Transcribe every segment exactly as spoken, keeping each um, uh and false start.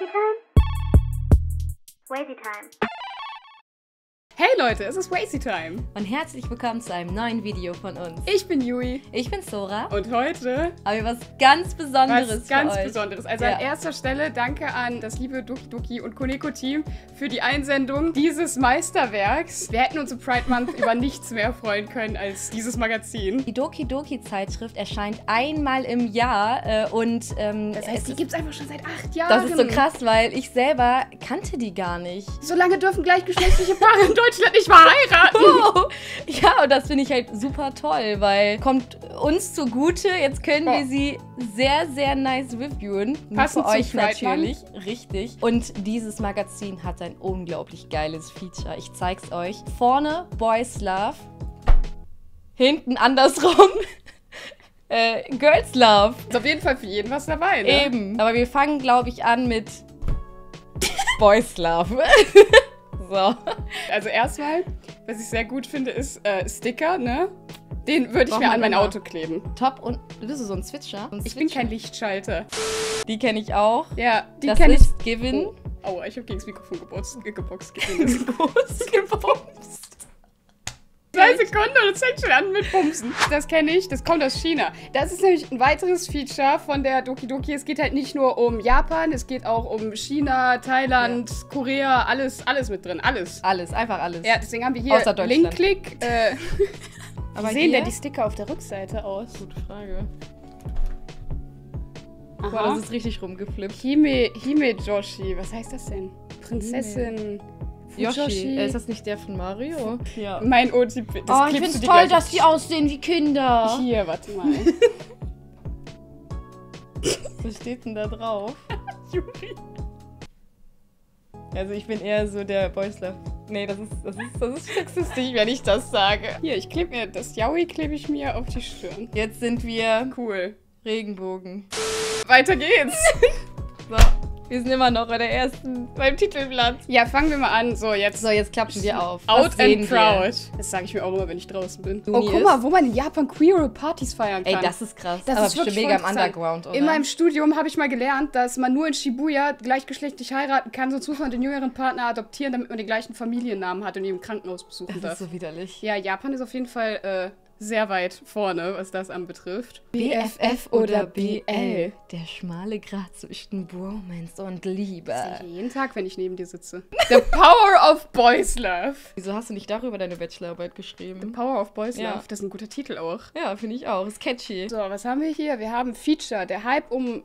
Wazy Time. Hey Leute, es ist Wazy Time. Und herzlich willkommen zu einem neuen Video von uns. Ich bin Yui. Ich bin Sora. Und heute haben wir was ganz Besonderes was ganz für euch. Besonderes. Also ja. an erster Stelle danke an das liebe Doki Doki und Koneko-Team für die Einsendung dieses Meisterwerks. Wir hätten uns im Pride Month über nichts mehr freuen können als dieses Magazin. Die Doki Doki Zeitschrift erscheint einmal im Jahr äh, und ähm, das heißt, die gibt es einfach schon seit acht Jahren. Das ist so krass, weil ich selber kannte die gar nicht. So lange dürfen gleichgeschlechtliche Paare in Deutschland nicht verheiraten. Oh. Ja, und das finde ich halt super toll, weil kommt uns zugute. Jetzt können oh. wir sie sehr, sehr nice reviewen. Passend für euch zu Pride natürlich. Month. Richtig. Und dieses Magazin hat ein unglaublich geiles Feature. Ich zeig's euch. Vorne Boys Love. Hinten andersrum. äh, Girls Love. Ist auf jeden Fall für jeden was dabei, ne? Eben. Aber wir fangen, glaube ich, an mit Boys Love. So. Also erstmal, was ich sehr gut finde, ist äh, Sticker, ne? Den würde ich Brauch mir an mein immer. Auto kleben. Top und bist du so ein Switcher? So ein ich Switcher? bin kein Lichtschalter. Die kenne ich auch. Ja, die das kenne ich. Ist Given. Oh, aua, ich habe gegen das Mikrofon geboxt. Geboxt. Geboxt. Gebumst. Zwei Sekunden und es fängt schon an mit Bumsen. Das kenne ich, das kommt aus China. Das ist nämlich ein weiteres Feature von der Doki Doki. Es geht halt nicht nur um Japan, es geht auch um China, Thailand, ja. Korea, alles, alles mit drin, alles. Alles, einfach alles. Ja, deswegen haben wir hier Link-Klick. Äh, Aber wie sehen denn die Sticker auf der Rückseite aus? Gute Frage. Aha. Boah, das ist richtig rumgeflippt. Hime, Hime Joshi, was heißt das denn? Prinzessin... Hime. Yoshi. Ist das nicht der von Mario? Ja. Mein O T P. Oh, ich find's toll, dass die aussehen wie Kinder. Hier, warte mal. Was steht denn da drauf? Yuri. Also ich bin eher so der Boys Love. Nee, das ist, das ist, das ist sexistisch, wenn ich das sage. Hier, ich klebe mir, das Yaoi klebe ich mir auf die Stirn. Jetzt sind wir... Cool. Regenbogen. Weiter geht's. So. Wir sind immer noch bei der ersten, beim Titelblatt. Ja, fangen wir mal an. So, jetzt. So, jetzt klatschen wir auf. Out and proud. Das sage ich mir auch immer, wenn ich draußen bin. Juni oh, guck mal, wo man in Japan queere Partys feiern kann. Ey, das ist krass. Das aber ist bestimmt mega im Underground, oder? In meinem Studium habe ich mal gelernt, dass man nur in Shibuya gleichgeschlechtlich heiraten kann, sonst muss man den jüngeren Partner adoptieren, damit man den gleichen Familiennamen hat und ihn im Krankenhaus besuchen das darf. Das ist so widerlich. Ja, Japan ist auf jeden Fall äh, sehr weit vorne, was das anbetrifft. B F F oder B L? Der schmale Grat zwischen Bromance und Liebe. Das sehe ich jeden Tag, wenn ich neben dir sitze. The Power of Boys Love. Wieso hast du nicht darüber deine Bachelorarbeit geschrieben? The Power of Boys ja. Love, das ist ein guter Titel auch. Ja, finde ich auch. Ist catchy. So, was haben wir hier? Wir haben Feature, der Hype um...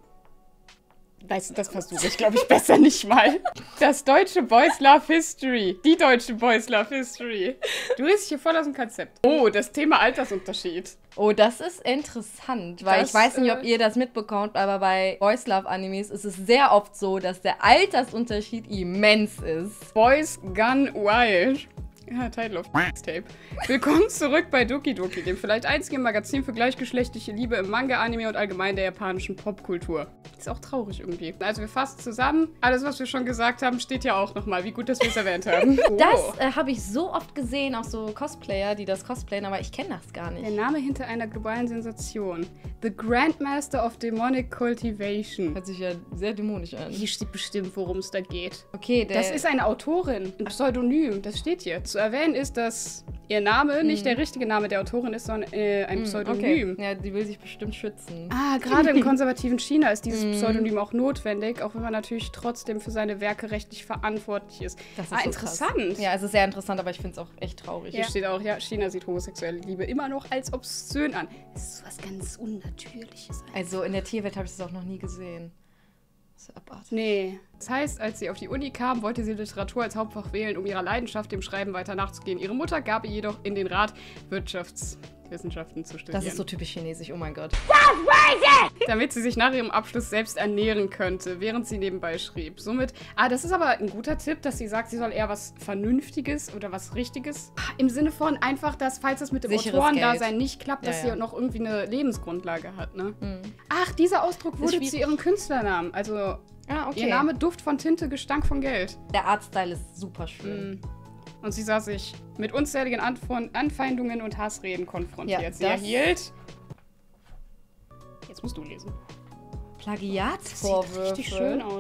Weißt du, das versuche ich, glaube ich, besser nicht mal. Das deutsche Boys Love History. Die deutsche Boys Love History. Du riechst dich hier voll aus dem Konzept. Oh, das Thema Altersunterschied. Oh, das ist interessant, weil das, ich weiß nicht, ob ihr das mitbekommt, aber bei Boys Love Animes ist es sehr oft so, dass der Altersunterschied immens ist. Boys Gone Wild. Ja, Title of Tape. Willkommen zurück bei Doki Doki, dem vielleicht einzigen Magazin für gleichgeschlechtliche Liebe im Manga, Anime und allgemein der japanischen Popkultur. Ist auch traurig irgendwie. Also wir fassen zusammen. Alles, was wir schon gesagt haben, steht ja auch nochmal. Wie gut, dass wir es erwähnt haben. Oh. Das äh, habe ich so oft gesehen, auch so Cosplayer, die das cosplayen, aber ich kenne das gar nicht. Der Name hinter einer globalen Sensation. The Grandmaster of Demonic Cultivation. Hört sich ja sehr dämonisch an. Hier steht bestimmt, worum es da geht. Okay, der... Das ist eine Autorin, ein Pseudonym. Das steht hier. Zu erwähnen ist, dass ihr Name mm. nicht der richtige Name der Autorin ist, sondern äh, ein mm, Pseudonym. Okay. Ja, die will sich bestimmt schützen. Ah, gerade im konservativen China ist dieses mm. Pseudonym auch notwendig, auch wenn man natürlich trotzdem für seine Werke rechtlich verantwortlich ist. Das ist ah, so interessant. Krass. Ja, es ist sehr interessant, aber ich finde es auch echt traurig. Hier ja. steht auch, ja, China sieht homosexuelle Liebe immer noch als obszön an. Das ist so was ganz Unnatürliches. Einfach. Also in der Tierwelt habe ich das auch noch nie gesehen. Das ist abartig. Nee. Das heißt, als sie auf die Uni kam, wollte sie Literatur als Hauptfach wählen, um ihrer Leidenschaft, dem Schreiben, weiter nachzugehen. Ihre Mutter gab ihr jedoch in den Rat, Wirtschaftswissenschaften zu studieren. Das ist so typisch chinesisch, oh mein Gott. Damit sie sich nach ihrem Abschluss selbst ernähren könnte, während sie nebenbei schrieb. Somit, ah, das ist aber ein guter Tipp, dass sie sagt, sie soll eher was Vernünftiges oder was Richtiges. Im Sinne von einfach, dass, falls es mit dem Sicheres Autorendasein nicht klappt, dass ja, ja. sie noch irgendwie eine Lebensgrundlage hat, ne? Mhm. Ach, dieser Ausdruck wurde zu ihrem Künstlernamen. Also, ah, okay. ihr Name Duft von Tinte, Gestank von Geld. Der Artstyle ist super schön. Mhm. Und sie sah sich mit unzähligen Anfeindungen und Hassreden konfrontiert. Ja, sie erhielt... Jetzt musst du lesen. Plagiatsvorwürfe. Das sieht richtig schön aus.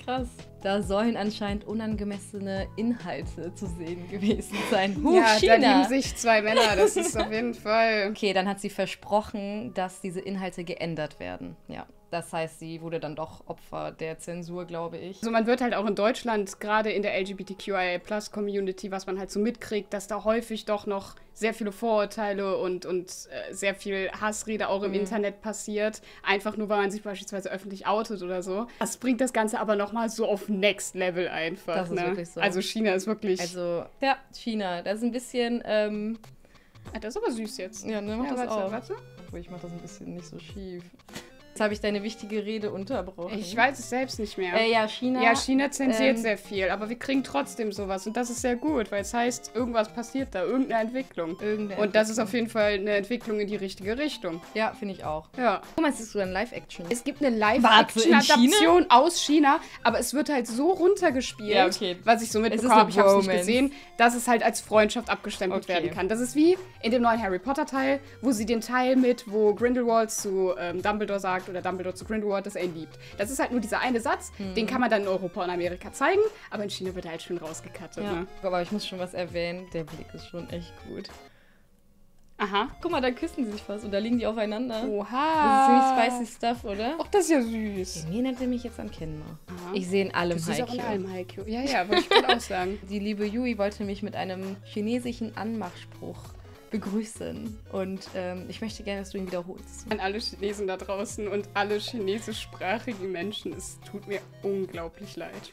krass. Da sollen anscheinend unangemessene Inhalte zu sehen gewesen sein. Huh, ja, China. da lieben sich zwei Männer, das ist auf jeden Fall... Okay, dann hat sie versprochen, dass diese Inhalte geändert werden. Ja, das heißt, sie wurde dann doch Opfer der Zensur, glaube ich. Also man wird halt auch in Deutschland, gerade in der L G B T Q I A Plus Community, was man halt so mitkriegt, dass da häufig doch noch sehr viele Vorurteile und, und äh, sehr viel Hassrede auch im Mhm. Internet passiert. Einfach nur, weil man sich beispielsweise öffentlich outet oder so. Das bringt das Ganze aber nochmal so auf Next Level einfach. Das ist ne? wirklich so. Also China ist wirklich... Also, ja, China, das ist ein bisschen, ähm, Ah, das ist aber süß jetzt. ja, ne, mach Ja, das warte, auch. warte. Obwohl, ich mach das ein bisschen nicht so schief. Jetzt habe ich deine wichtige Rede unterbrochen. Ich weiß es selbst nicht mehr. Äh, ja, China. Ja, China zensiert ähm, sehr viel, aber wir kriegen trotzdem sowas und das ist sehr gut, weil es heißt, irgendwas passiert da, irgendeine Entwicklung. Irgendeine Und das ist Entwicklung. auf jeden Fall eine Entwicklung in die richtige Richtung. Ja, finde ich auch. Ja. Guck mal, es ist sogar ein Live-Action. Es gibt eine Warte, in Live-Action-Adaption aus China, aber es wird halt so runtergespielt, Ja, okay. was ich so ist mitbekommen eine habe, ich habe es nicht Bromance. gesehen, dass es halt als Freundschaft abgestempelt Okay. werden kann. Das ist wie in dem neuen Harry Potter-Teil, wo sie den Teil mit, wo Grindelwald zu ähm, Dumbledore sagt oder Dumbledore zu Grindelwald, dass er ihn liebt. Das ist halt nur dieser eine Satz, Hm. den kann man dann in Europa und Amerika zeigen, aber in China wird er halt schön rausgekattet. Ja, Ne? aber ich muss schon was erwähnen. Der Blick ist schon echt gut. Aha. Guck mal, da küssen sie sich fast und da liegen die aufeinander. Oha. Das ist ziemlich spicy stuff, oder? Ach, das ist ja süß. Irgendwie erinnert er mich jetzt an Kenma. Aha. Ich sehe in allem Das ist auch in Haikyuu. allem Haikyuu. Ja, ja, wollte ich gerade auch sagen. Die liebe Yui wollte mich mit einem chinesischen Anmachspruch begrüßen. Und ähm, ich möchte gerne, dass du ihn wiederholst. An alle Chinesen da draußen und alle chinesischsprachigen Menschen, es tut mir unglaublich leid.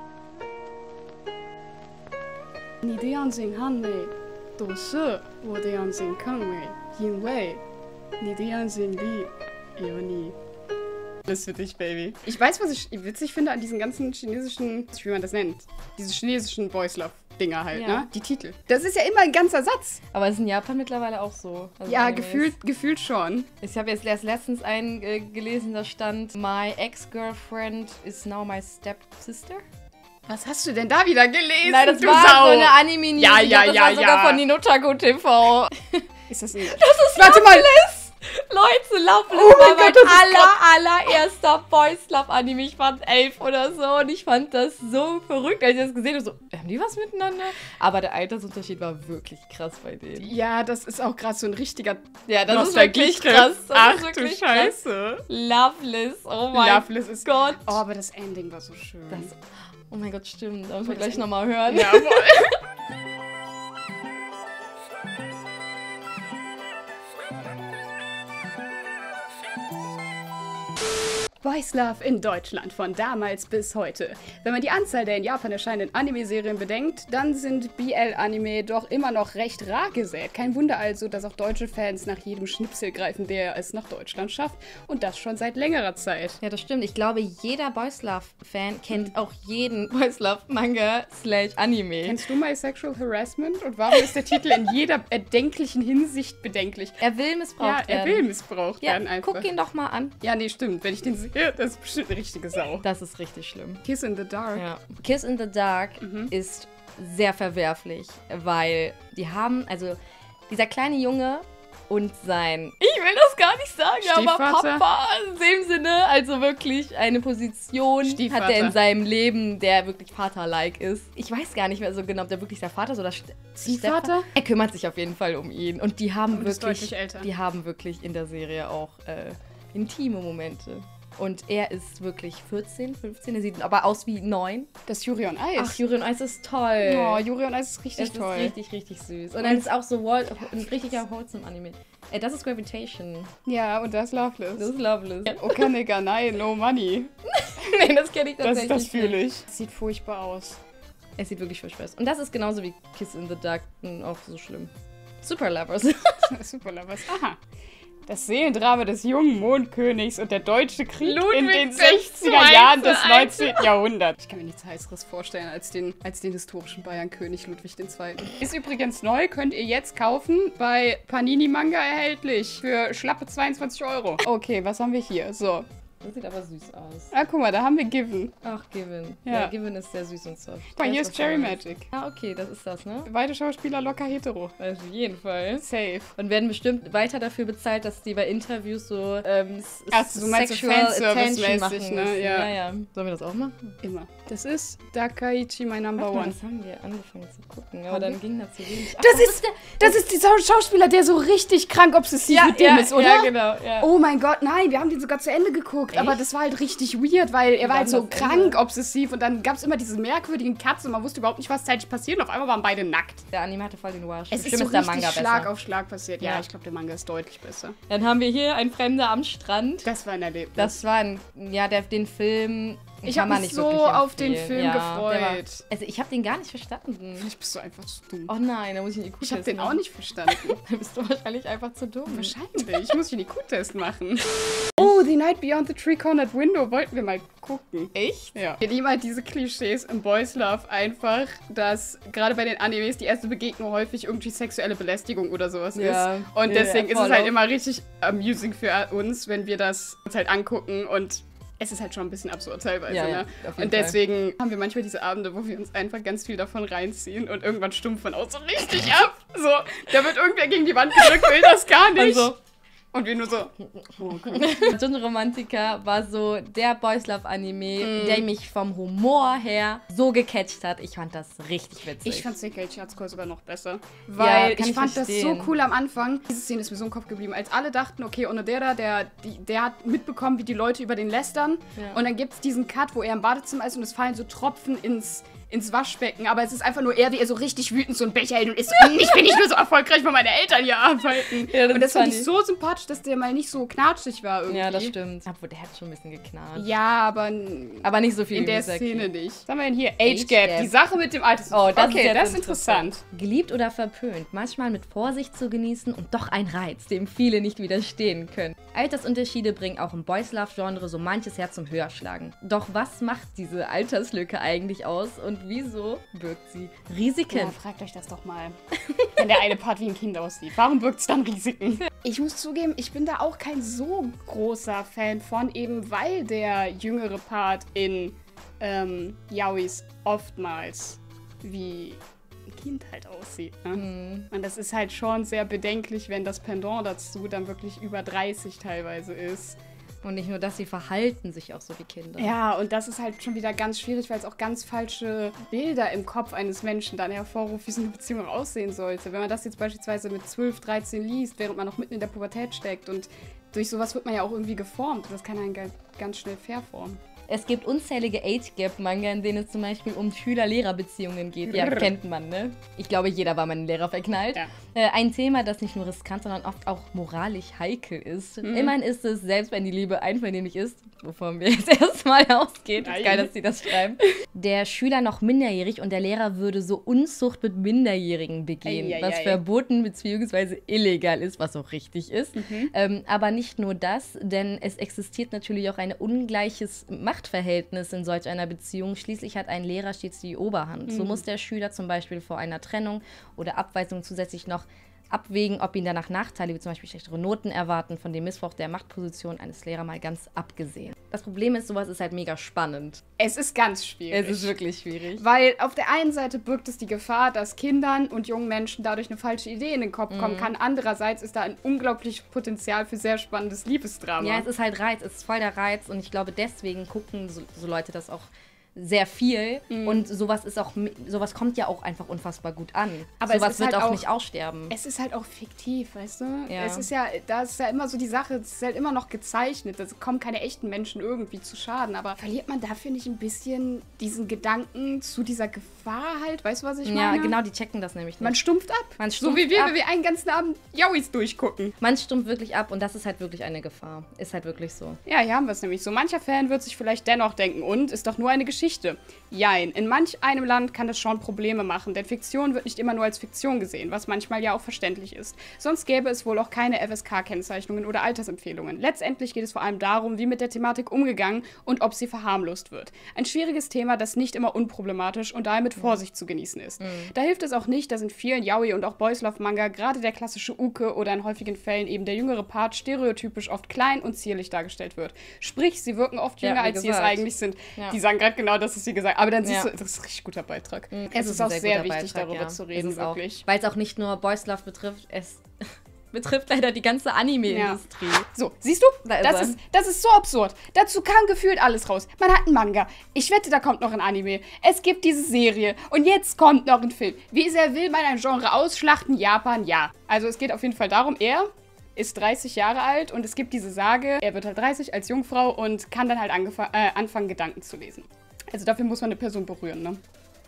Alles für dich, Baby. Ich weiß, was ich witzig finde an diesen ganzen chinesischen, wie man das nennt, diese chinesischen Voice Love Dinger halt, Ja. ne? Die Titel. Das ist ja immer ein ganzer Satz. Aber es ist in Japan mittlerweile auch so. Also Ja, Animes. gefühlt, gefühlt schon. Ich habe jetzt erst letztens einen äh, gelesen, da stand: My ex-girlfriend is now my stepsister. Was hast du denn da wieder gelesen, Nein, das du war Sau? so eine Anime-News. Ja, Ich ja, glaub, das ja, war sogar ja. von Ninotaku T V. Ist das nicht? Das ist Warte mal. Leute, Loveless Oh mein war mein Gott, das ist aller, allererster Boys Love Anime. Ich fand elf oder so und ich fand das so verrückt, als ich das gesehen habe. So, haben die was miteinander? Aber der Altersunterschied war wirklich krass bei denen. Ja, das ist auch gerade so ein richtiger Ja, das ist Nostalgie-Trip. wirklich krass. Das Ach ist wirklich du Scheiße. Krass. Loveless, oh mein Loveless ist... Gott. Oh, aber das Ending war so schön. Das, oh mein Gott, stimmt. Da müssen wir Das gleich Ende- nochmal hören. Jawohl. Boys Love in Deutschland von damals bis heute. Wenn man die Anzahl der in Japan erscheinenden Anime-Serien bedenkt, dann sind B L-Anime doch immer noch recht rar gesät. Kein Wunder also, dass auch deutsche Fans nach jedem Schnipsel greifen, der es nach Deutschland schafft. Und das schon seit längerer Zeit. Ja, das stimmt. Ich glaube, jeder Boys Love-Fan kennt auch jeden Boys Love-Manga slash Anime. Kennst du My Sexual Harassment? Und warum ist der Titel in jeder erdenklichen Hinsicht bedenklich? Er will missbraucht Ja, er werden. will missbraucht Ja, werden einfach. guck ihn doch mal an. Ja, nee, stimmt. Wenn ich den sehe, das ist bestimmt eine richtige Sau. Das ist richtig schlimm. Kiss in the Dark. Ja. Kiss in the Dark ist sehr verwerflich, weil die haben, also dieser kleine Junge und sein, ich will das gar nicht sagen, aber Stiefvater? Papa in dem Sinne, also wirklich eine Position Stiefvater. hat er in seinem Leben, der wirklich Vater-like ist. Ich weiß gar nicht mehr so genau, ob der wirklich der Vater ist oder St- Ziehvater? Stepvater. Er kümmert sich auf jeden Fall um ihn und die haben Und ist wirklich, deutlich älter. die haben wirklich in der Serie auch äh, intime Momente. Und er ist wirklich vierzehn, fünfzehn, er sieht aber aus wie neun. Das Yuri on Ice. Ach, Yuri on Ice ist toll. Oh, Yuri on Ice ist richtig das toll. ist richtig, richtig süß. Und dann ist auch so wall- ein richtiger Wholesome-Anime. Äh, das ist Gravitation. Ja, und das ist Loveless. Das ist Loveless. Okanega, nein, no money. Nee, das kenne ich Das, tatsächlich das fühle nicht. ich. Sieht furchtbar aus. Es sieht wirklich furchtbar aus. Und das ist genauso wie Kiss in the Dark auch so schlimm. Super Lovers. Super Lovers. Aha. Das Seelendrama des jungen Mondkönigs und der deutsche Krieg Ludwig in den der sechziger Jahren des Zweite. neunzehnten. Jahrhunderts. Ich kann mir nichts Heißeres vorstellen als den, als den historischen Bayernkönig Ludwig der Zweite. Ist übrigens neu, könnt ihr jetzt kaufen, bei Panini Manga erhältlich. Für schlappe zweiundzwanzig Euro. Okay, was haben wir hier? So. Das sieht aber süß aus. Ah, guck mal, da haben wir Given. Ach, Given. Ja. Ja, Given ist sehr süß und soft. Guck mal, hier Weiß, ist was du Cherry meinst. Magic. Ah, okay, das ist das, ne? Beide Schauspieler locker hetero. Also auf jeden Fall. Safe. Und werden bestimmt weiter dafür bezahlt, dass die bei Interviews so ähm, s- Ach, du meinst so sexual Fanservice-mäßig, attention machen ne? müssen. Ja. ja, ja. Sollen wir das auch machen? Immer. Das ist Dakaichi, my number Warte mal, one. das haben wir angefangen zu gucken, aber Haben dann wir? ging das zu wenig. Ach, Das ist, das ist dieser Schauspieler, der so richtig krank obsessiv mit dem ja, ist, oder? Ja, genau, ja. Oh mein Gott, nein, wir haben den sogar zu Ende geguckt, Echt? aber das war halt richtig weird, weil er war war halt so denn das krank Ende? obsessiv und dann gab es immer diese merkwürdigen Cuts und man wusste überhaupt nicht, was zeitlich passiert und auf einmal waren beide nackt. Der Anime hatte voll den Wash. Es ist Bestimmt so der richtig Manga Schlag besser. auf Schlag passiert. Ja, Ja. ich glaube, der Manga ist deutlich besser. Dann haben wir hier ein Fremder am Strand. Das war ein Erlebnis. Das war ein, ja, der, den Film. Ich kann hab man mich nicht so wirklich auf den empfehlen. Film ja, gefreut. der War, also ich habe den gar nicht verstanden. Vielleicht bist du einfach zu dumm. Oh nein, da muss ich einen I Q-Test ich habe den machen. auch nicht verstanden. Da bist du wahrscheinlich einfach zu dumm. Wahrscheinlich. Ich muss einen I Q-Test machen. Oh, The Night Beyond the Tree-Cornered Window wollten wir mal gucken. Echt? Ja. Wir lieben halt diese Klischees im Boys Love einfach, dass gerade bei den Animes die erste Begegnung häufig irgendwie sexuelle Belästigung oder sowas Ja. ist. Und Ja, deswegen ist voll es halt auch. immer richtig amusing für uns, wenn wir das uns halt angucken und es ist halt schon ein bisschen absurd teilweise, Ja, ja, ne? auf jeden Und Fall. deswegen haben wir manchmal diese Abende, wo wir uns einfach ganz viel davon reinziehen und irgendwann stumpft man auch so richtig ab. So, da wird irgendwer gegen die Wand gedrückt, will das gar nicht. Und so. Und wir nur so, oh Gott. Jun Romantica war so der Boys Love Anime, Mm. der mich vom Humor her so gecatcht hat. Ich fand das richtig witzig. Ich fand Seikaichi Hatsuko sogar noch besser. Weil kann ich ich fand das verstehen. so cool am Anfang. Diese Szene ist mir so im Kopf geblieben. Als alle dachten, okay, Onodera, der, die, der hat mitbekommen, wie die Leute über den lästern. Ja. Und dann gibt es diesen Cut, wo er im Badezimmer ist und es fallen so Tropfen ins, ins Waschbecken. Aber es ist einfach nur er, wie er so richtig wütend so ein Becher hält und ist so, ich bin nicht mehr so erfolgreich, weil meine Eltern hier arbeiten. Ja, das und das ist fand ich funny. so sympathisch, dass der mal nicht so knatschig war irgendwie. Ja, das stimmt. Obwohl, der hat schon ein bisschen geknarrt. Ja, aber Aber nicht so viel in wie der Misaki. Szene nicht. Was haben wir denn hier? Age Age Gap. Gap. Die Sache mit dem Alters. Oh, das okay, ist jetzt das ist interessant. Geliebt oder verpönt, manchmal mit Vorsicht zu genießen und doch ein Reiz, dem viele nicht widerstehen können. Altersunterschiede bringen auch im Boys Love Genre so manches Herz zum Höherschlagen. Doch was macht diese Alterslücke eigentlich aus und wieso birgt sie Risiken? Ja, fragt euch das doch mal. Wenn der eine Part wie ein Kind aussieht. Warum wirkt es dann Risiken? Ich muss zugeben, ich bin da auch kein so großer Fan von, eben weil der jüngere Part in ähm, Yaois oftmals wie ein Kind halt aussieht. Ne? Hm. Und das ist halt schon sehr bedenklich, wenn das Pendant dazu dann wirklich über dreißig teilweise ist. Und nicht nur das, sie verhalten sich auch so wie Kinder. Ja, und das ist halt schon wieder ganz schwierig, weil es auch ganz falsche Bilder im Kopf eines Menschen dann hervorruft, wie so eine Beziehung aussehen sollte. Wenn man das jetzt beispielsweise mit zwölf, dreizehn liest, während man noch mitten in der Pubertät steckt und durch sowas wird man ja auch irgendwie geformt. Das kann einen ga- ganz schnell verformen. Es gibt unzählige Age-Gap-Manga, in denen es zum Beispiel um Schüler-Lehrer-Beziehungen geht. Ja, kennt man, ne? Ich glaube, jeder war mal in Lehrer verknallt. Ja. Äh, ein Thema, das nicht nur riskant, sondern oft auch moralisch heikel ist. Mhm. Immerhin ist es, selbst wenn die Liebe einvernehmlich ist, wovon wir jetzt erstmal ausgehen, ist Nein. geil, dass sie das schreiben, der Schüler noch minderjährig und der Lehrer würde so Unzucht mit Minderjährigen begehen, Ei, ei, was ei. verboten bzw. illegal ist, was auch richtig ist. Mhm. Ähm, aber nicht nur das, denn es existiert natürlich auch ein ungleiches Machtverhältnis in solch einer Beziehung. Schließlich hat ein Lehrer stets die Oberhand. So Mhm. muss der Schüler zum Beispiel vor einer Trennung oder Abweisung zusätzlich noch abwägen, ob ihn danach Nachteile wie zum Beispiel schlechtere Noten erwarten, von dem Missbrauch der Machtposition eines Lehrers mal ganz abgesehen. Das Problem ist, sowas ist halt mega spannend. Es ist ganz schwierig. Es ist wirklich schwierig. Weil auf der einen Seite birgt es die Gefahr, dass Kindern und jungen Menschen dadurch eine falsche Idee in den Kopf kommen Mhm. kann. Andererseits ist da ein unglaubliches Potenzial für sehr spannendes Liebesdrama. Ja, es ist halt Reiz, es ist voll der Reiz und ich glaube, deswegen gucken so, so Leute das auch sehr viel Mhm. und sowas ist auch, sowas kommt ja auch einfach unfassbar gut an. Aber es sowas ist wird halt auch auch- nicht aussterben. Es ist halt auch fiktiv, weißt du? Ja. Es ist ja, da ist ja immer so die Sache, es ist halt immer noch gezeichnet. Es kommen keine echten Menschen irgendwie zu Schaden. Aber verliert man dafür nicht ein bisschen diesen Gedanken zu dieser Gefahr halt? Weißt du, was ich Ja, meine? genau, die checken das nämlich nicht. Man stumpft ab. Man so stumpft wie wir, ab. wenn wir einen ganzen Abend Yowis durchgucken. Man stumpft wirklich ab und das ist halt wirklich eine Gefahr. Ist halt wirklich so. Ja, hier haben wir es nämlich so. Mancher Fan wird sich vielleicht dennoch denken, und ist doch nur eine Geschichte. Geschichte. Jein, in manch einem Land kann das schon Probleme machen, denn Fiktion wird nicht immer nur als Fiktion gesehen, was manchmal ja auch verständlich ist. Sonst gäbe es wohl auch keine F S K-Kennzeichnungen oder Altersempfehlungen. Letztendlich geht es vor allem darum, wie mit der Thematik umgegangen und ob sie verharmlost wird. Ein schwieriges Thema, das nicht immer unproblematisch und daher mit Vorsicht zu genießen ist. Mhm. Da hilft es auch nicht, dass in vielen Yaoi und auch Boys Love Manga gerade der klassische Uke oder in häufigen Fällen eben der jüngere Part stereotypisch oft klein und zierlich dargestellt wird. Sprich, sie wirken oft jünger, ja, als sie es eigentlich sind. Ja. Die sagen gerade genau, das ist sie gesagt. Aber dann siehst ja. du, das ist ein richtig guter Beitrag. Mhm, es, es ist, ist auch sehr, sehr wichtig, Beitrag, darüber ja. zu reden, wirklich. Weil es auch nicht nur Boys Love betrifft, es betrifft leider die ganze Anime-Industrie. Ja. So, siehst du? Da ist das, ist, das ist so absurd. Dazu kam gefühlt alles raus. Man hat einen Manga. Ich wette, da kommt noch ein Anime. Es gibt diese Serie. Und jetzt kommt noch ein Film. Wie sehr will man ein Genre ausschlachten? Japan, ja. Also es geht auf jeden Fall darum, er ist dreißig Jahre alt und es gibt diese Sage, er wird halt dreißig als Jungfrau und kann dann halt äh, anfangen, Gedanken zu lesen. Also dafür muss man eine Person berühren, ne?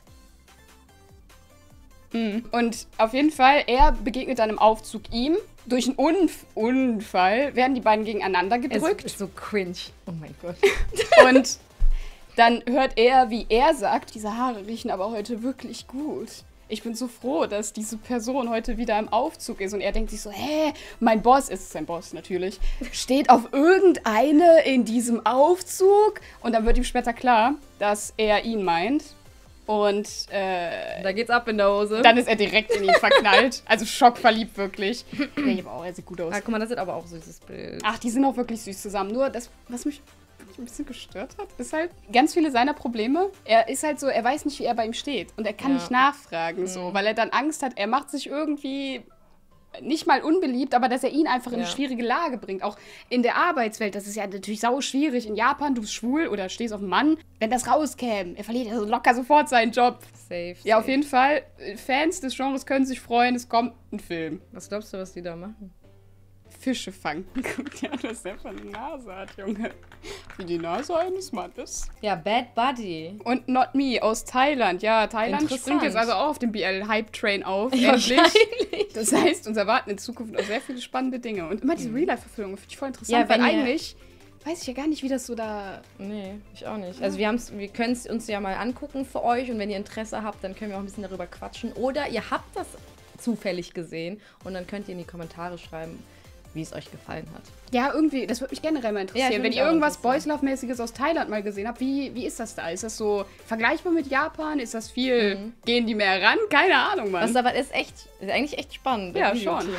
Mhm. Und auf jeden Fall, er begegnet dann im Aufzug ihm. Durch einen Unf Unfall werden die beiden gegeneinander gedrückt. Es ist so cringe. Oh mein Gott. Und dann hört er, wie er sagt, diese Haare riechen aber heute wirklich gut. Ich bin so froh, dass diese Person heute wieder im Aufzug ist. Und er denkt sich so, hä, mein Boss, ist sein Boss natürlich, steht auf irgendeine in diesem Aufzug. Und dann wird ihm später klar, dass er ihn meint. Und äh, da geht's ab in der Hose. Dann ist er direkt in ihn verknallt. Also schockverliebt wirklich. Ja, aber auch, er sieht gut aus. Ah, guck mal, das ist aber auch ein süßes Bild. Ach, die sind auch wirklich süß zusammen. Nur das, was mich ein bisschen gestört hat, ist halt ganz viele seiner Probleme. Er ist halt so, er weiß nicht, wie er bei ihm steht. Und er kann ja. nicht nachfragen, so, mhm. weil er dann Angst hat, er macht sich irgendwie nicht mal unbeliebt, aber dass er ihn einfach in ja. eine schwierige Lage bringt. Auch in der Arbeitswelt, das ist ja natürlich sau schwierig. In Japan, du bist schwul oder stehst auf einen Mann. Wenn das rauskäme, er verliert ja so locker sofort seinen Job. Safe, Ja, safe. auf jeden Fall. Fans des Genres können sich freuen, es kommt ein Film. Was glaubst du, was die da machen? Fische fangen. Guck dir an, was der für eine Nase hat, Junge. Wie die Nase eines Mannes. Ja, Bad Buddy. Und Not Me aus Thailand. Ja, Thailand springt jetzt also auch auf dem B L-Hype-Train auf. Ja, endlich. Das heißt, uns erwarten in Zukunft auch sehr viele spannende Dinge. Und immer diese Real-Life-Verfilmungen finde ich voll interessant, ja, weil eigentlich weiß ich ja gar nicht, wie das so da... Nee, ich auch nicht. Also wir, haben's, wir können es uns ja mal angucken für euch und wenn ihr Interesse habt, dann können wir auch ein bisschen darüber quatschen. Oder ihr habt das zufällig gesehen und dann könnt ihr in die Kommentare schreiben, wie es euch gefallen hat. Ja, irgendwie, das würde mich generell mal interessieren. Ja, wenn ihr irgendwas Boys Love-mäßiges aus Thailand mal gesehen habt, wie, wie ist das da? Ist das so vergleichbar mit Japan? Ist das viel, mhm. gehen die mehr ran? Keine Ahnung, Mann. Das ist aber ist echt, ist eigentlich echt spannend. Ja, schon. Das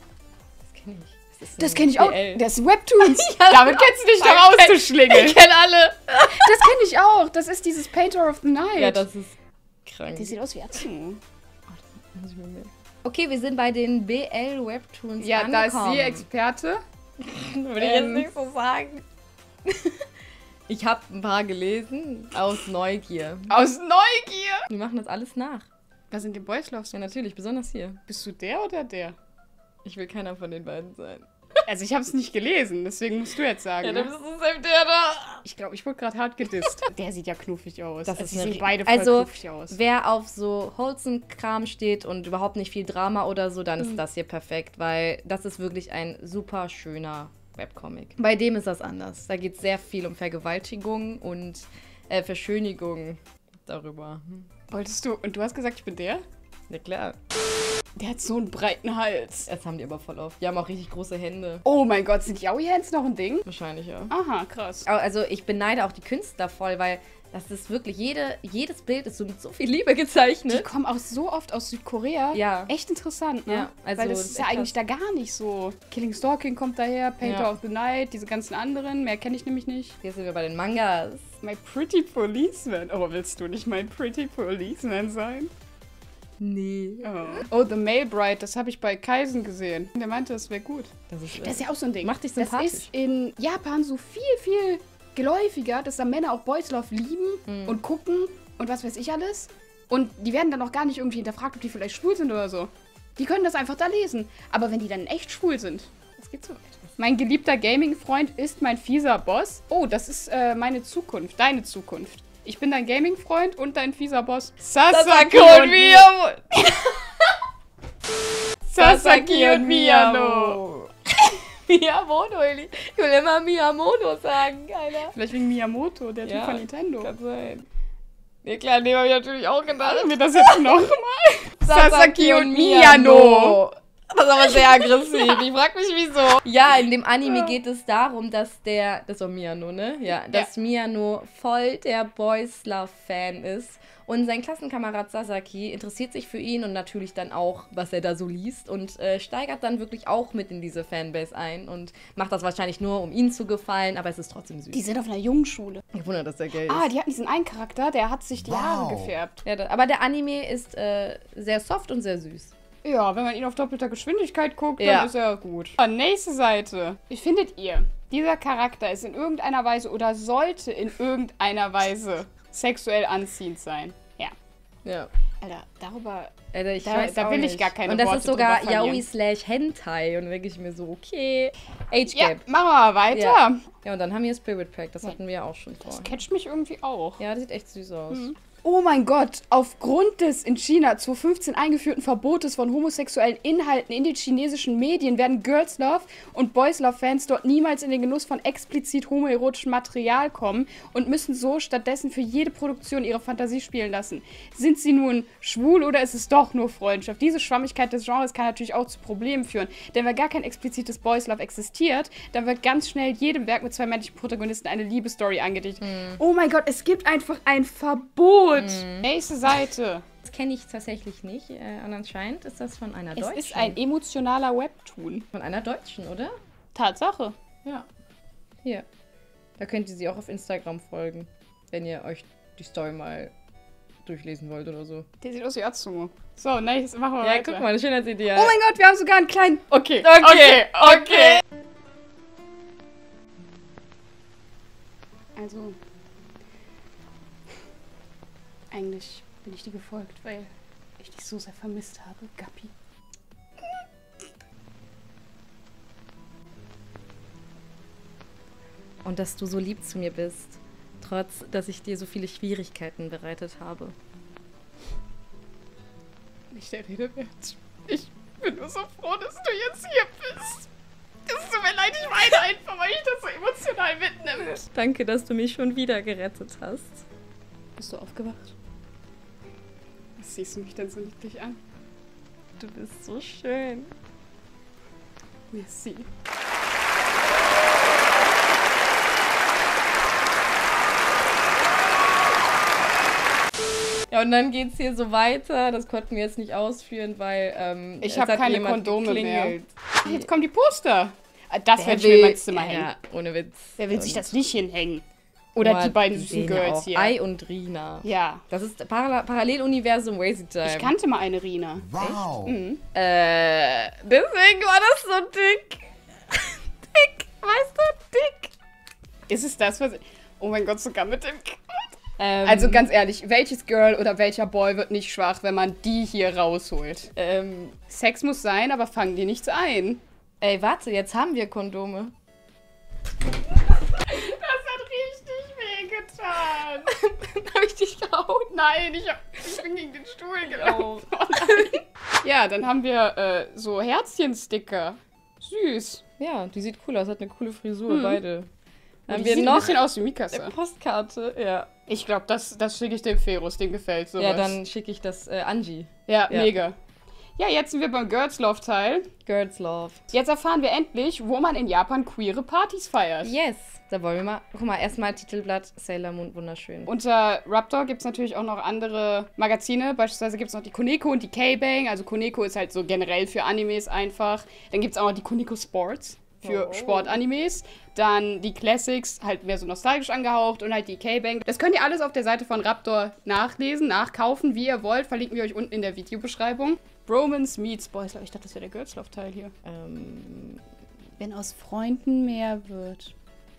kenne ich. Das, das kenne ich auch. Das sind Webtoons. Ja, damit kennst du dich doch auszuschlingeln. Ich kenne alle. Das kenne ich auch. Das ist dieses Painter of the Night. Ja, das ist krank. Die sieht aus wie Atsu. Oh, das muss ich mir merken. Okay, wir sind bei den B L-Webtoons Ja, angekommen. da ist sie Experte. Würde ich jetzt nicht so sagen. Ich habe ein paar gelesen, aus Neugier. Aus Neugier? Die machen das alles nach. Was sind die Boys Love? Ja, natürlich, besonders hier. Bist du der oder der? Ich will keiner von den beiden sein. Also ich habe es nicht gelesen, deswegen musst du jetzt sagen. Ja, dann bist du selbst der da. Ich glaube, ich wurde gerade hart gedisst. Der sieht ja knuffig aus. Das also ist sehen beide voll also, knuffig aus. Wer auf so Wholesome-Kram steht und überhaupt nicht viel Drama oder so, dann mhm. ist das hier perfekt, weil das ist wirklich ein super schöner Webcomic. Bei dem ist das anders. Da geht es sehr viel um Vergewaltigung und äh, Verschönigung darüber. Hm. Wolltest du, und du hast gesagt, ich bin der? Ja, klar. Der hat so einen breiten Hals. Das haben die aber voll oft. Die haben auch richtig große Hände. Oh mein Gott, sind Yaoi-Hands noch ein Ding? Wahrscheinlich, ja. Aha, krass. Also ich beneide auch die Künstler voll, weil das ist wirklich, jede, jedes Bild ist so mit so viel Liebe gezeichnet. Die kommen auch so oft aus Südkorea. Ja. Echt interessant, ne? Ja, also weil das ist ja eigentlich da gar nicht so. Killing Stalking kommt daher, Painter ja. of the Night, diese ganzen anderen. Mehr kenne ich nämlich nicht. Hier sind wir bei den Mangas. My Pretty Policeman. Oh, willst du nicht mein Pretty Policeman sein? Nee. Oh, oh The Male Bride, das habe ich bei Kaisen gesehen. Der meinte, das wäre gut. Das ist, das ist ja auch so ein Ding. Macht dich sympathisch. Das ist in Japan so viel, viel geläufiger, dass da Männer auch Boys Love lieben mhm. und gucken und was weiß ich alles. Und die werden dann auch gar nicht irgendwie hinterfragt, ob die vielleicht schwul sind oder so. Die können das einfach da lesen. Aber wenn die dann echt schwul sind, das geht so weit. Mein geliebter Gaming-Freund ist mein fieser Boss. Oh, das ist äh, meine Zukunft, deine Zukunft. Ich bin dein Gaming-Freund und dein fieser Boss. Sasaki und Miyamoto. Sasaki und Miyamoto. Miyamoto, ich will immer Miyamoto sagen, Alter. Vielleicht wegen Miyamoto, der Typ ja, von Nintendo. Kann sein. Ja klar, den habe ich natürlich auch gedacht. Machen wir das jetzt nochmal? Sasaki und Miyano. Das ist aber sehr aggressiv. Ich frag mich, wieso. Ja, in dem Anime geht es darum, dass der, das war Miyano, ne? Ja, dass ja. Miyano voll der Boys Love Fan ist. Und sein Klassenkamerad Sasaki interessiert sich für ihn und natürlich dann auch, was er da so liest. Und äh, steigert dann wirklich auch mit in diese Fanbase ein. Und macht das wahrscheinlich nur, um ihn zu gefallen, aber es ist trotzdem süß. Die sind auf einer Jungschule. Ich wundere, dass der gay ist. Ah, die hatten diesen einen Charakter, der hat sich die Wow. Haare gefärbt. Ja, da, aber der Anime ist äh, sehr soft und sehr süß. Ja, wenn man ihn auf doppelter Geschwindigkeit guckt, Ja. dann ist er gut. Ah, nächste Seite. Wie findet ihr, dieser Charakter ist in irgendeiner Weise oder sollte in irgendeiner Weise sexuell anziehend sein? Ja. Ja. Alter, darüber... Alter, ich Da- weiß da auch will ich nicht. gar keine Und das Worte ist sogar drüber verlieren. Yaoi slash Hentai. Und dann denke ich mir so, okay. Age Ja, Gap. machen wir mal weiter. Ja. Ja, und dann haben wir Spirit Pack. Das hatten wir ja auch schon vor. Das catcht mich irgendwie auch. Ja, das sieht echt süß aus. Mhm. Oh mein Gott, aufgrund des in China zweitausendfünfzehn eingeführten Verbotes von homosexuellen Inhalten in den chinesischen Medien werden Girls Love und Boys Love Fans dort niemals in den Genuss von explizit homoerotischem Material kommen und müssen so stattdessen für jede Produktion ihre Fantasie spielen lassen. Sind sie nun schwul oder ist es doch nur Freundschaft? Diese Schwammigkeit des Genres kann natürlich auch zu Problemen führen, denn wenn gar kein explizites Boys Love existiert, dann wird ganz schnell jedem Werk mit zwei männlichen Protagonisten eine Liebesstory angedichtet. Mhm. Oh mein Gott, es gibt einfach ein Verbot. Mhm. Nächste Seite. Das kenne ich tatsächlich nicht. Äh, und anscheinend ist das von einer Es Deutschen. ist ein emotionaler Webtoon. Von einer Deutschen, oder? Tatsache. Ja. Hier. Da könnt ihr sie auch auf Instagram folgen, wenn ihr euch die Story mal durchlesen wollt oder so. Der sieht aus wie Atsumo. So, nächstes machen wir Ja, weiter. guck mal, eine Schönheitsidee. Oh mein Gott, wir haben sogar einen kleinen... Okay, Okay, okay. Also... Eigentlich bin ich dir gefolgt, weil ich dich so sehr vermisst habe, Gappi. Und dass du so lieb zu mir bist, trotz, dass ich dir so viele Schwierigkeiten bereitet habe. Nicht der Rede wert. Ich bin nur so froh, dass du jetzt hier bist. Es tut mir leid, ich weine einfach, weil ich das so emotional mitnehme. Danke, dass du mich schon wieder gerettet hast. Bist du aufgewacht? Was siehst du mich denn so niedlich an? Du bist so schön. Merci. Ja, und dann geht's hier so weiter. Das konnten wir jetzt nicht ausführen, weil ähm, Ich es habe hat keine jemand Kondome mehr. geklingelt. Ach, jetzt kommen die Poster. Ah, Das Wer werde ich mir in mein Zimmer ja, hängen. ohne Witz. Wer will sich Und- das nicht hinhängen? Oder Boah, die beiden süßen sehen ja Girls auch. hier. Ai und Rina. Ja. Das ist Para Paralleluniversum Crazy Time. Ich kannte mal eine Rina. Wow. Mhm. Äh, deswegen war das so dick. Dick, weißt du, dick. Ist es das, was... Oh mein Gott, sogar mit dem... Ähm, Also ganz ehrlich, welches Girl oder welcher Boy wird nicht schwach, wenn man die hier rausholt? ähm, Sex muss sein, aber fangen die nichts ein. ey, warte, jetzt haben wir Kondome. Das hat richtig wehgetan. Hab ich dich gehauen? Nein, ich, hab, ich bin gegen den Stuhl gelaufen. Oh. Oh nein. Ja, dann haben wir äh, so Herzchensticker. Süß. Ja, die sieht cool aus, hat eine coole Frisur, Mhm. beide. Dann haben Die wir sieht noch ein bisschen aus wie eine Mikasa. Postkarte, ja. Ich glaube, das, das schicke ich dem Ferus, dem gefällt sowas. Ja, dann schicke ich das äh, Angie. Ja, Ja. mega. Ja, jetzt sind wir beim Girls Love Teil. Girls Love. Jetzt erfahren wir endlich, wo man in Japan queere Partys feiert. Yes. Da wollen wir mal. Guck mal, erstmal Titelblatt Sailor Moon, wunderschön. Unter Raptor gibt es natürlich auch noch andere Magazine. Beispielsweise gibt es noch die Koneko und die K-Bang. Also Koneko ist halt so generell für Animes einfach. Dann gibt es auch noch die Koneko Sports für Oh. Sportanimes. Dann die Classics, halt mehr so nostalgisch angehaucht. Und halt die K-Bang. Das könnt ihr alles auf der Seite von Raptor nachlesen, nachkaufen, wie ihr wollt. Verlinken wir euch unten in der Videobeschreibung. Bromance meets Boys Love. Ich dachte, das wäre der Girls Love Teil hier. Ähm, Wenn aus Freunden mehr wird.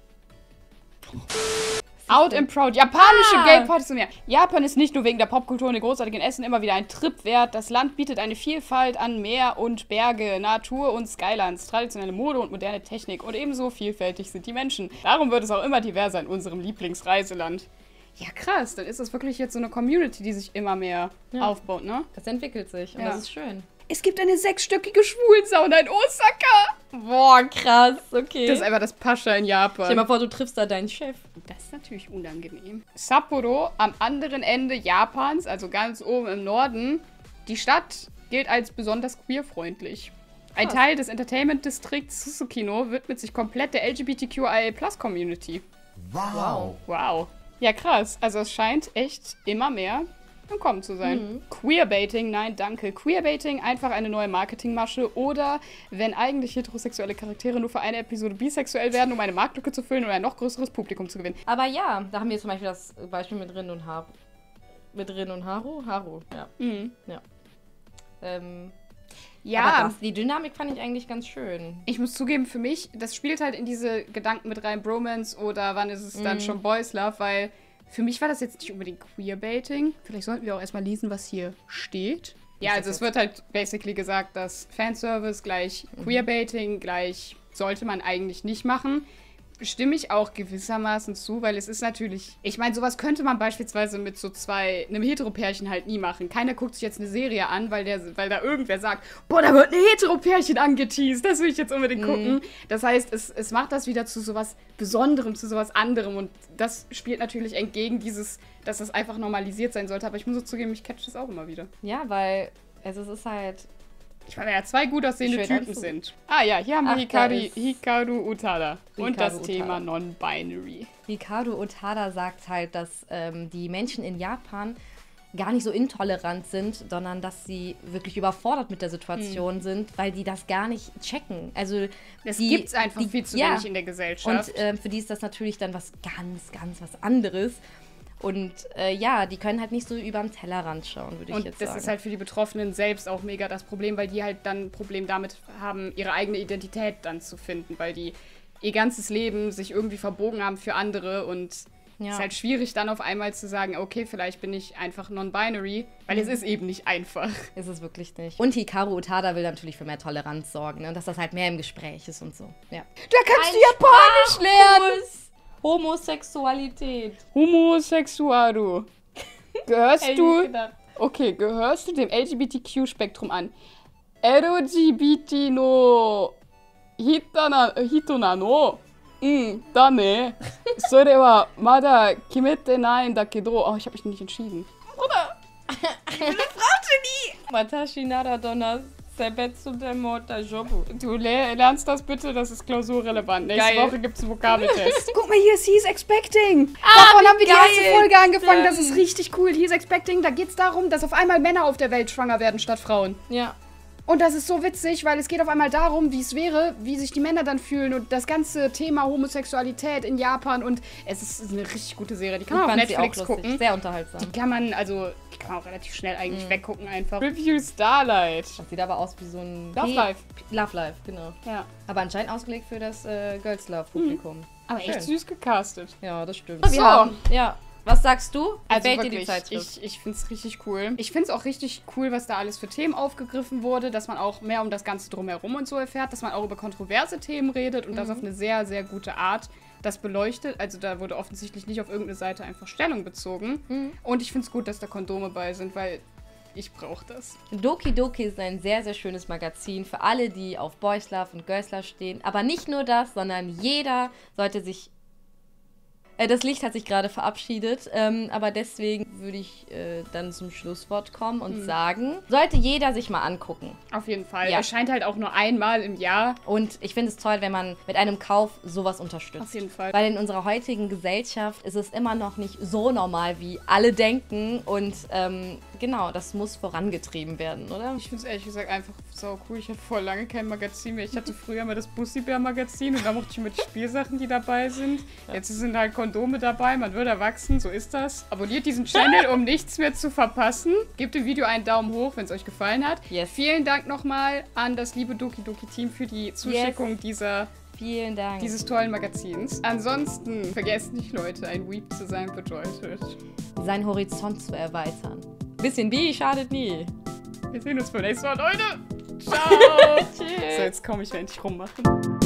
Out and Proud. Japanische Ah. Gay-Partys und mehr. Japan ist nicht nur wegen der Popkultur und den großartigen Essen immer wieder ein Trip wert. Das Land bietet eine Vielfalt an Meer und Berge, Natur und Skylands, traditionelle Mode und moderne Technik. Und ebenso vielfältig sind die Menschen. Darum wird es auch immer diverser in unserem Lieblingsreiseland. Ja, krass. Dann ist das wirklich jetzt so eine Community, die sich immer mehr Ja. aufbaut, ne? das entwickelt sich und Ja. das ist schön. Es gibt eine sechsstöckige Schwulensauna in Osaka. Boah, krass, okay. Das ist einfach das Pascha in Japan. Stell dir mal vor, du triffst da deinen Chef. Das ist natürlich unangenehm. Sapporo, am anderen Ende Japans, also ganz oben im Norden, die Stadt gilt als besonders queerfreundlich. Ein Krass. Teil des Entertainment-Distrikts Susukino widmet sich komplett der L G B T Q I A Plus Community. Wow. Wow. Ja, krass. Also es scheint echt immer mehr im Kommen zu sein. Mhm. Queerbaiting, nein, danke. Queerbaiting, einfach eine neue Marketingmasche. Oder wenn eigentlich heterosexuelle Charaktere nur für eine Episode bisexuell werden, um eine Marktlücke zu füllen oder ein noch größeres Publikum zu gewinnen. Aber ja, da haben wir zum Beispiel das Beispiel mit Rin und Haru. Mit Rin und Haru? Haru, ja. Mhm. Ja. Ähm, Ja, aber das, die Dynamik fand ich eigentlich ganz schön. ich muss zugeben, für mich, das spielt halt in diese Gedanken mit rein, Bromance oder wann ist es dann Mhm. schon Boys Love, weil für mich war das jetzt nicht unbedingt Queerbaiting. Vielleicht sollten wir auch erstmal lesen, was hier steht. Ja, das also es jetzt? wird halt basically gesagt, dass Fanservice gleich Queerbaiting gleich sollte man eigentlich nicht machen. Stimme ich auch gewissermaßen zu, weil es ist natürlich, ich meine, sowas könnte man beispielsweise mit so zwei, einem Heteropärchen halt nie machen. Keiner guckt sich jetzt eine Serie an, weil, der, weil da irgendwer sagt, boah, da wird ein Heteropärchen angeteased, das will ich jetzt unbedingt gucken. Das heißt, es, es macht das wieder zu sowas Besonderem, zu sowas anderem und das spielt natürlich entgegen dieses, dass das einfach normalisiert sein sollte, aber ich muss auch zugeben, ich catch das auch immer wieder. Ja, weil, also es ist halt, Ich meine, ja, zwei gut aussehende Schön Typen dazu. sind. Ah ja, hier haben wir Ach, da Hikari, ist Hikaru Utada. Und Hikaru das Thema Utada. Non-Binary. Ricardo Otada sagt halt, dass ähm, die Menschen in Japan gar nicht so intolerant sind, sondern dass sie wirklich überfordert mit der Situation sind, weil die das gar nicht checken. Also Es die, gibt's einfach die, viel zu ja. wenig in der Gesellschaft. Und ähm, für die ist das natürlich dann was ganz, ganz was anderes. Und äh, ja, die können halt nicht so über den Tellerrand schauen, würde ich Und jetzt das sagen. ist halt für die Betroffenen selbst auch mega das Problem, weil die halt dann ein Problem damit haben, ihre eigene Identität dann zu finden, weil die ihr ganzes Leben sich irgendwie verbogen haben für andere und Ja. es ist halt schwierig dann auf einmal zu sagen, okay, vielleicht bin ich einfach non-binary, weil es ist eben nicht einfach. Ist es wirklich nicht. Und Hikaru Utada will natürlich für mehr Toleranz sorgen, ne? Und dass das halt mehr im Gespräch ist und so. Ja. Da kannst du Japanisch lernen! Homosexualität. Homosexuaru. Gehörst Hätte ich du... nicht gedacht. Okay, gehörst du dem L G B T Q-Spektrum an? L G B T no Hita na, Hito nano? Mm, da ne. Sore wa mada kimete nai da kedo. Oh, ich habe mich nicht entschieden. Watashi nara donna sebetsu demo tajobu. Du le lernst das bitte, das ist klausurrelevant. Nächste Geil. Woche gibt's einen Vokabeltest. Guck mal, hier ist He's Expecting. Davon haben wir die geil. erste Folge angefangen. Das Ja. ist richtig cool. He's Expecting, da geht's darum, dass auf einmal Männer auf der Welt schwanger werden statt Frauen. Ja. Und das ist so witzig, weil es geht auf einmal darum, wie es wäre, wie sich die Männer dann fühlen und das ganze Thema Homosexualität in Japan und es ist eine richtig gute Serie. Die kann man auf Fand sie auch Netflix lustig. gucken. Sehr unterhaltsam. Die kann man, also, die kann man auch relativ schnell eigentlich Mhm. weggucken einfach. Review Starlight. Das sieht aber aus wie so ein... Love Life. Love Life, genau. Ja. Aber anscheinend ausgelegt für das äh, Girls Love Publikum. Aber echt Schön. süß gecastet. Ja, das stimmt. So. Wir haben, ja. Was sagst du? Also Gefällt dir wirklich, die Zeitschrift? ich, ich finde es richtig cool. Ich finde es auch richtig cool, was da alles für Themen aufgegriffen wurde, dass man auch mehr um das Ganze drumherum und so erfährt, dass man auch über kontroverse Themen redet und das auf eine sehr, sehr gute Art das beleuchtet. Also da wurde offensichtlich nicht auf irgendeine Seite einfach Stellung bezogen. Und ich finde es gut, dass da Kondome bei sind, weil ich brauche das. Doki Doki ist ein sehr, sehr schönes Magazin für alle, die auf Boys Love und Girls Love stehen. Aber nicht nur das, sondern jeder sollte sich... Äh, das Licht hat sich gerade verabschiedet, ähm, aber deswegen würde ich äh, dann zum Schlusswort kommen und sagen, sollte jeder sich mal angucken. Auf jeden Fall. Ja. Erscheint halt auch nur einmal im Jahr. Und ich finde es toll, wenn man mit einem Kauf sowas unterstützt. Auf jeden Fall. Weil in unserer heutigen Gesellschaft ist es immer noch nicht so normal, wie alle denken. Und ähm, genau, das muss vorangetrieben werden, oder? Ich finde es ehrlich gesagt einfach so cool. Ich hatte vor lange kein Magazin mehr. Ich hatte früher mal das Bussi-Bär-Magazin und da mochte ich immer die Spielsachen, die dabei sind. Jetzt sind halt Kondome dabei, man wird erwachsen, so ist das. Abonniert diesen Channel, um nichts mehr zu verpassen. Gebt dem Video einen Daumen hoch, wenn es euch gefallen hat. Yes. Vielen Dank nochmal an das liebe Doki Doki Team für die Zuschickung dieser, Vielen Dank. dieses tollen Magazins. Ansonsten, vergesst nicht, Leute, ein Weep zu sein bedeutet. Seinen Horizont zu erweitern. Bisschen wie schadet nie. Wir sehen uns beim nächsten Mal, Leute. Ciao. Tschüss. So, jetzt komme ich endlich rummachen.